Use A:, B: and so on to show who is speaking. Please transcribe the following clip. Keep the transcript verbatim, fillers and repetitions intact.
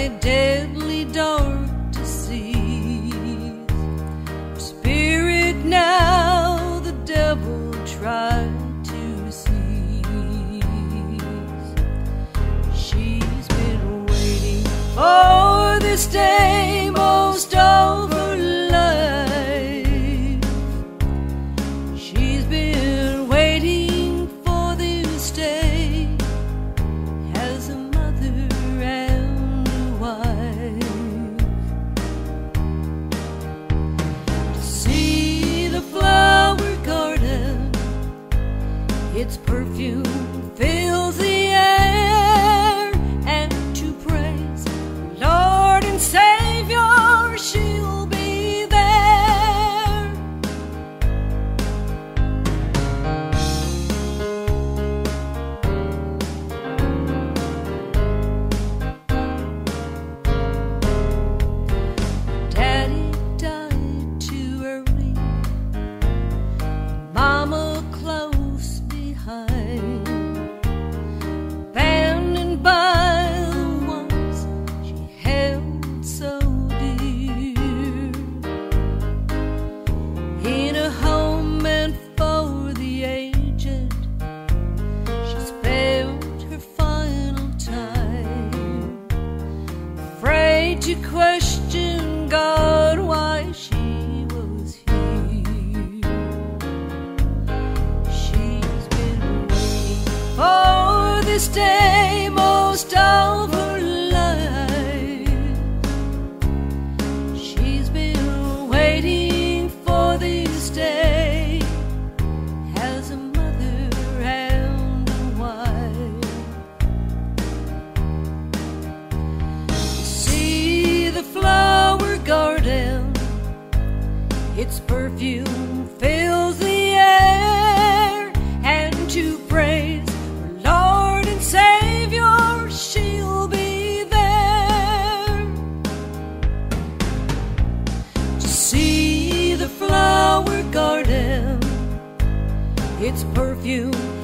A: deadly dark disease. Her spirit now the devil tried to seize. She's been waiting for this day most of her life. She's been waiting for this day as a mother and a wife. To see the flower garden, its perfume fills the air, and to praise Lord and Savior she'll be there. Daddy died too early, Mama close behind, abandoned by the ones she held so dear. In a home meant for the aged, she spent her final time, afraid to question God why she was here. She's been waiting for this day most of her life. She's been waiting for this day as a mother and a wife. To see the flower garden, its perfume fills the air, and to praise her Lord and Savior she'll be there. To see the flower garden, its perfume